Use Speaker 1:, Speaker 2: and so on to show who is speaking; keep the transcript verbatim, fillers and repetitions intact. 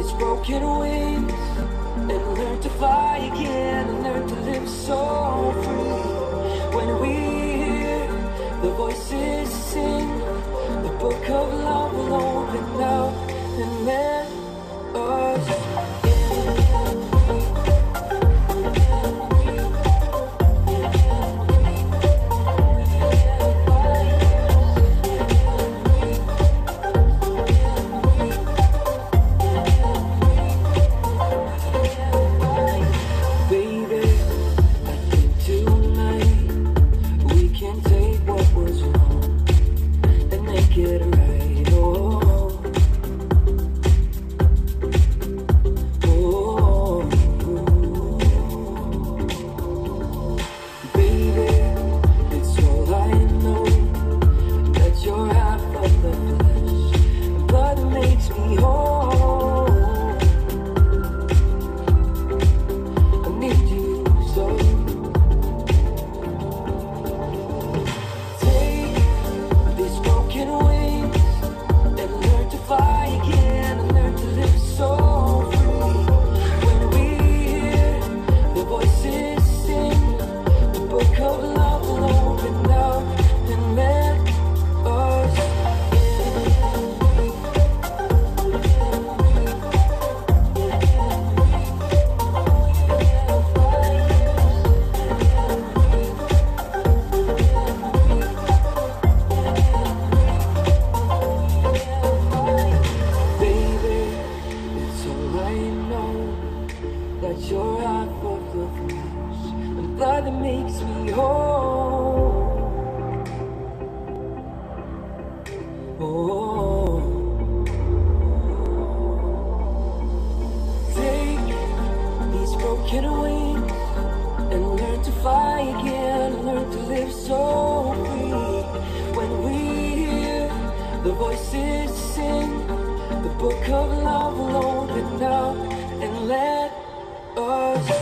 Speaker 1: these broken wings and learn to fly again and learn to live so free. When we hear the voices sing, the book of love will open up and let us in. Your heart for the flesh, and blood that makes me whole. Oh, take these broken wings and learn to fly again, and learn to live so free. When we hear the voices sing, the book of love will open up and let us